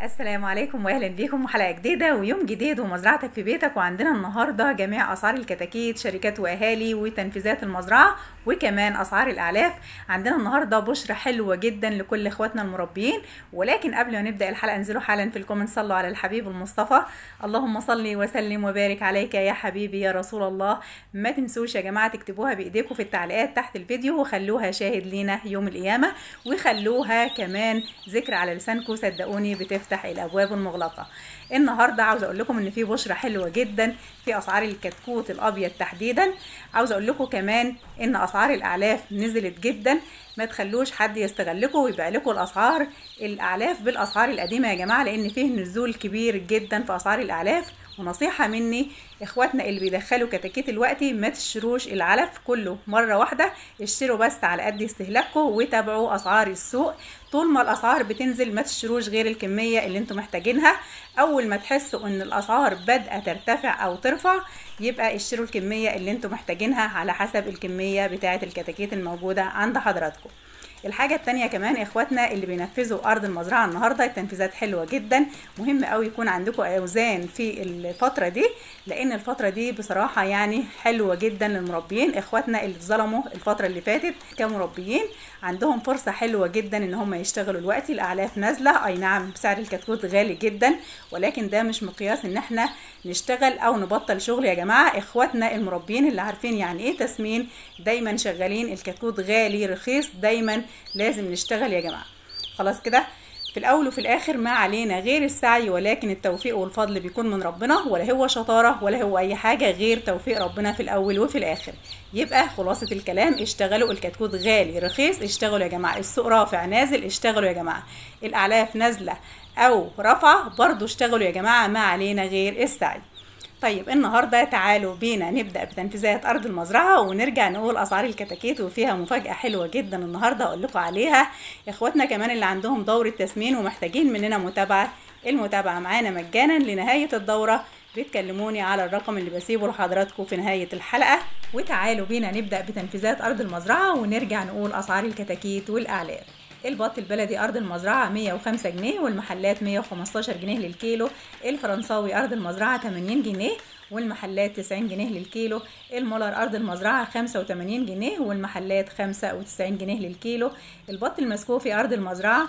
السلام عليكم واهلا بيكم وحلقه جديده ويوم جديد ومزرعتك في بيتك. وعندنا النهارده جميع اسعار الكتاكيت، شركات واهالي وتنفيذات المزرعه، وكمان اسعار الاعلاف. عندنا النهارده بشرة حلوه جدا لكل اخواتنا المربيين. ولكن قبل ما نبدا الحلقه انزلوا حالا في الكومنت صلوا على الحبيب المصطفى. اللهم صل وسلم وبارك عليك يا حبيبي يا رسول الله. ما تنسوش يا جماعه تكتبوها بايديكم في التعليقات تحت الفيديو وخلوها شاهد لينا يوم القيامه، وخلوها كمان ذكر على لسانكم، صدقوني بتفتح الابواب المغلقه. النهارده عاوز اقول لكم ان في بشرة حلوه جدا في اسعار الكتكوت الابيض تحديدا. عاوز اقول لكم كمان ان اسعار الاعلاف نزلت جدا. ما تخلوش حد يستغلكم ويبيع لكم الاسعار الاعلاف بالاسعار القديمه يا جماعه، لان فيه نزول كبير جدا في اسعار الاعلاف. ونصيحه مني اخواتنا اللي بيدخلوا كتاكيت دلوقتي، ما تشتروش العلف كله مره واحده، اشتروا بس على قد استهلاككم وتابعوا اسعار السوق. طول ما الاسعار بتنزل ما تشتروش غير الكميه اللي انتم محتاجينها. اول ما تحسوا ان الاسعار بدأ ترتفع او ترفع يبقى اشتروا الكميه اللي انتم محتاجينها على حسب الكميه بتاعه الكتاكيت الموجوده عند حضراتكم. الحاجة التانية كمان اخواتنا اللي بينفذوا ارض المزرعة النهاردة، التنفيذات حلوة جدا. مهم قوي يكون عندكم اوزان في الفترة دي، لان الفترة دي بصراحة يعني حلوة جدا للمربيين. اخواتنا اللي اتظلموا الفترة اللي فاتت كمربيين عندهم فرصة حلوة جدا ان هم يشتغلوا الوقت. الاعلاف نازلة، اي نعم سعر الكتكوت غالي جدا، ولكن ده مش مقياس ان احنا نشتغل او نبطل شغل يا جماعة. اخواتنا المربيين اللي عارفين يعني ايه تسمين دايما شغالين. الكتكوت غالي رخيص دايما لازم نشتغل يا جماعة. خلاص كده، في الاول وفي الاخر ما علينا غير السعي، ولكن التوفيق والفضل بيكون من ربنا، ولا هو شطارة ولا هو اي حاجة غير توفيق ربنا في الاول وفي الاخر. يبقى خلاصة الكلام اشتغلوا. الكتكوت غالي رخيص اشتغلوا يا جماعة. السوق رافع نازل اشتغلوا يا جماعة. الاعلاف نازلة او رفع برضو اشتغلوا يا جماعة. ما علينا غير السعي. طيب النهارده تعالوا بينا نبدا بتنفيذات ارض المزرعه ونرجع نقول اسعار الكتاكيت، وفيها مفاجاه حلوه جدا النهارده اقول لكم عليها. اخواتنا كمان اللي عندهم دوره تسمين ومحتاجين مننا متابعه، المتابعه معانا مجانا لنهايه الدوره. بتكلموني على الرقم اللي بسيبه لحضراتكم في نهايه الحلقه. وتعالوا بينا نبدا بتنفيذات ارض المزرعه ونرجع نقول اسعار الكتاكيت والاعلاف. البط البلدي ارض المزرعه 105 جنيه، والمحلات 115 جنيه للكيلو. الفرنساوي ارض المزرعه 80 جنيه والمحلات 90 جنيه للكيلو. المولر ارض المزرعه 85 جنيه والمحلات 95 جنيه للكيلو. البط المسكوفي ارض المزرعه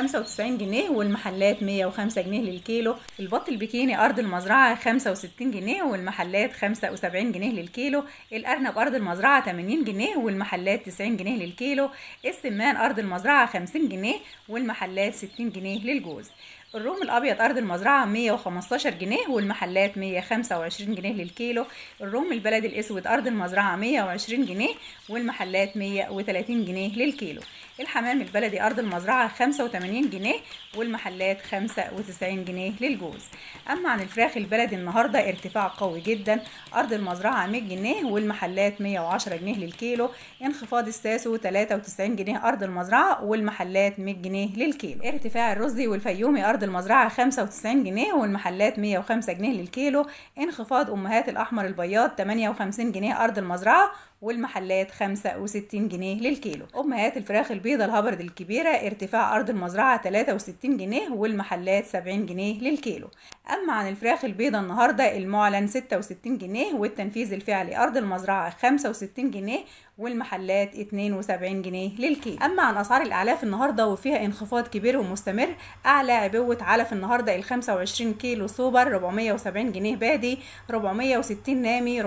95 جنيه والمحلات 105 جنيه للكيلو. البط البكيني ارض المزرعه 65 جنيه والمحلات 75 جنيه للكيلو. الارنب ارض المزرعه 80 جنيه والمحلات 90 جنيه للكيلو. السمان ارض المزرعه 50 جنيه والمحلات 60 جنيه للجوز. الروم الابيض ارض المزرعه 115 جنيه والمحلات 125 جنيه للكيلو. الروم البلدي الاسود ارض المزرعه 120 جنيه والمحلات 130 جنيه للكيلو. الحمام البلدي ارض المزرعه 85 جنيه والمحلات 95 جنيه للجوز. اما عن الفراخ البلدي النهارده ارتفاع قوي جدا. ارض المزرعه 100 جنيه والمحلات 110 جنيه للكيلو. انخفاض الساسو 93 جنيه ارض المزرعه والمحلات 100 جنيه للكيلو. ارتفاع الرزي والفيومي ارض المزرعه 95 جنيه والمحلات 105 جنيه للكيلو. انخفاض امهات الاحمر البياض 58 جنيه ارض المزرعه والمحلات 65 جنيه للكيلو. امهات الفراخ البيضة الهبرد الكبيرة ارتفاع ارض المزرعة 63 جنيه والمحلات 70 جنيه للكيلو. اما عن الفراخ البيضة النهاردة المعلن 66 جنيه والتنفيذ الفعلي ارض المزرعة 65 جنيه والمحلات 72 جنيه للكيلو. اما عن اسعار الاعلاف النهارده وفيها انخفاض كبير ومستمر. اعلى عبوه علف النهارده ال 25 كيلو سوبر 470 جنيه بادي، 460 نامي،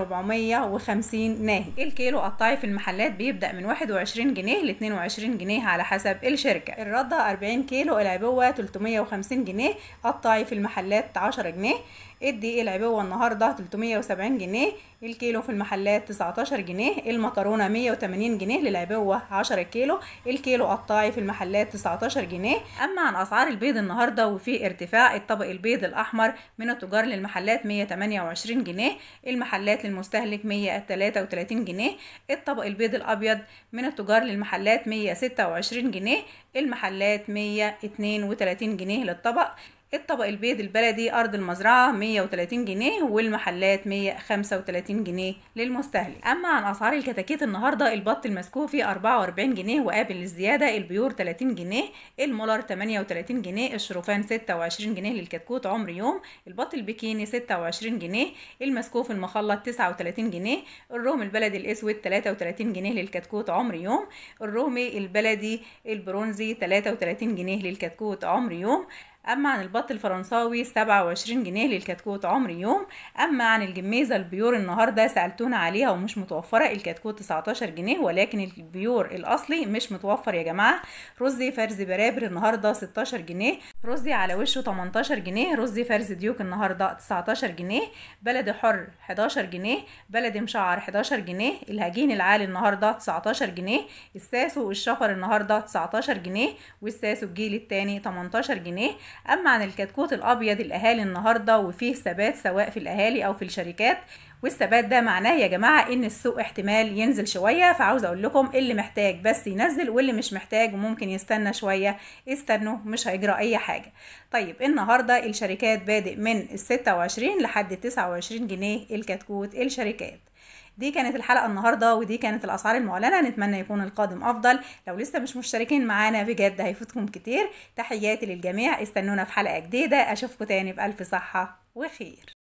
450 ناهي. الكيلو قطاعي في المحلات بيبدا من 21 جنيه ل 22 جنيه على حسب الشركه. الرده 40 كيلو العبوه 350 جنيه، قطاعي في المحلات 10 جنيه. الدقيق العبوه النهارده 370 جنيه الكيلو في المحلات 19 جنيه. المكرونه 180 جنيه للعبوه 10 كيلو، الكيلو قطاعي في المحلات 19 جنيه. اما عن اسعار البيض النهارده وفي ارتفاع. الطبق البيض الاحمر من التجار للمحلات 128 جنيه، المحلات للمستهلك 133 جنيه. الطبق البيض الابيض من التجار للمحلات 126 جنيه، المحلات 132 جنيه للطبق. الطبق البيض البلدي أرض المزرعة 130 جنيه والمحلات 135 جنيه للمستهلك. أما عن أسعار الكتاكيت النهاردة، البط المسكوفي 44 جنيه وقابل للزيادة، البيور 30 جنيه، المولر 38 جنيه، الشروفان 26 جنيه للكتكوت عمر يوم، البط البكيني 26 جنيه، المسكوف المخلط 39 جنيه، الروم البلدي الأسود 33 جنيه للكتكوت عمر يوم، الرومي البلدي البرونزي 33 جنيه للكتكوت عمر يوم. أما عن البط الفرنساوي 27 جنيه للكتكوت عمر يوم. أما عن الجميزة البيور النهاردة سألتونا عليها ومش متوفرة، الكتكوت 19 جنيه ولكن البيور الأصلي مش متوفر يا جماعة. رزي فرز برابر النهاردة 16 جنيه، رزي على وشه 18 جنيه، رزي فرز ديوك النهاردة 19 جنيه، بلدي حر 11 جنيه، بلدي مشعر 11 جنيه، الهجين العالي النهاردة 19 جنيه، الساسو الشفر النهاردة 19 جنيه، والساسو الجيل التاني 18 جنيه. اما عن الكتكوت الابيض الاهالي النهارده وفيه ثبات سواء في الاهالي او في الشركات، والثبات ده معناه يا جماعه ان السوق احتمال ينزل شويه، فعاوز اقول لكم اللي محتاج بس ينزل واللي مش محتاج وممكن يستنى شويه استنوا، مش هيجرى اي حاجه. طيب النهارده الشركات بادئ من 26 لحد 29 جنيه الكتكوت الشركات. دي كانت الحلقة النهاردة ودي كانت الأسعار المعلنة، نتمنى يكون القادم أفضل. لو لسه مش مشتركين معانا بجد هيفوتكم كتير. تحياتي للجميع، استنونا في حلقة جديدة، أشوفكم تاني بألف صحة وخير.